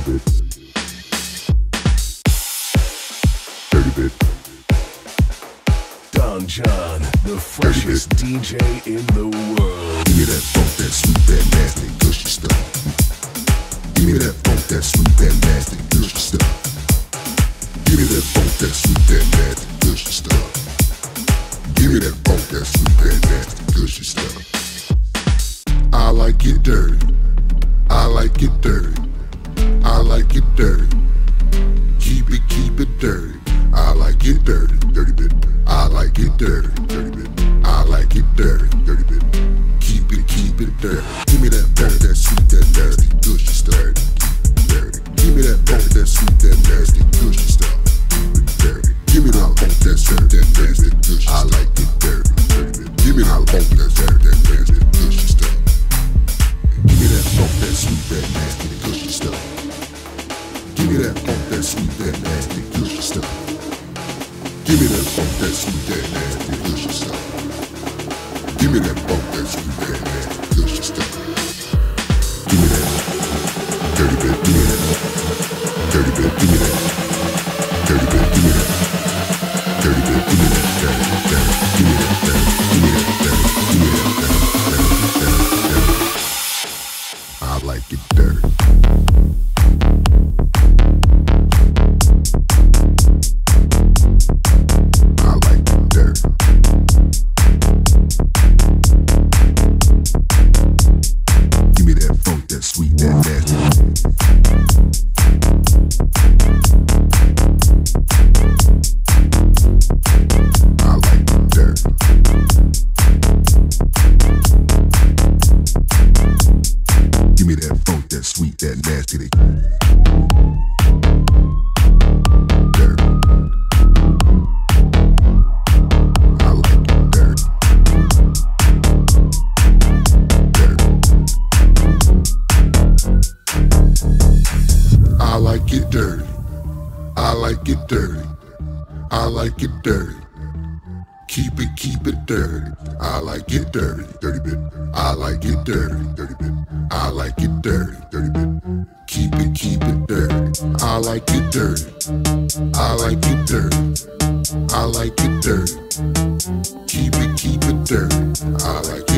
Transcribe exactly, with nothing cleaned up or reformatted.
bit. Dirty bit. Don John, the freshest D J in the world. Give me that funk, that sweet, that nasty, gushy stuff. Give me that funk, that sweet, that nasty, gushy stuff. Give me that funk, that sweet, that nasty, gushy stuff. Give me that funk, that sweet, that nasty, gushy stuff. I like it dirty. I like it dirty. I like it dirty. Keep it, keep it dirty. I like it dirty, dirty bit. I like it dirty, dirty bit. I like it dirty, dirty bit. Keep it, keep it dirty. Give me that funk, that sweet, that nasty, gushy stuff. Dirty. Give me that funk, that sweet, that nasty, gushy stuff. Dirty. Give me that funk, that sweet, that nasty, gushy stuff. I like it dirty, dirty bit. Give me that funk, that sweet, that nasty, gushy stuff. Give me that funk, that sweet, that nasty, gushy stuff. Give me that funk, that sweet, that nasty, gushy stuff. Give me that funk, that sweet, that nasty, gushy stuff. Give me that funk, that sweet, that nasty, gushy stuff. Give me that dirty bit, give me that dirty bit, give me that dirty bit, give me that dirty bit, give me that dirty, dirty, give me that dirty, give me that dirty, give me that dirty, dirty, dirty, dirty. I like it dirty. Sweet, that nasty. I like the dirt. Give me that funk, that sweet, that nasty. Dirt. I like the dirt. I like it dirty. I like it dirty. I like it dirty. Keep it, keep it dirty. I like it dirty, dirty bit. I like it dirty, dirty bit. I like it dirty, dirty bit. Keep it, keep it dirty. I like it dirty. I like it dirty. I like it dirty. Keep it, keep it dirty. I like it.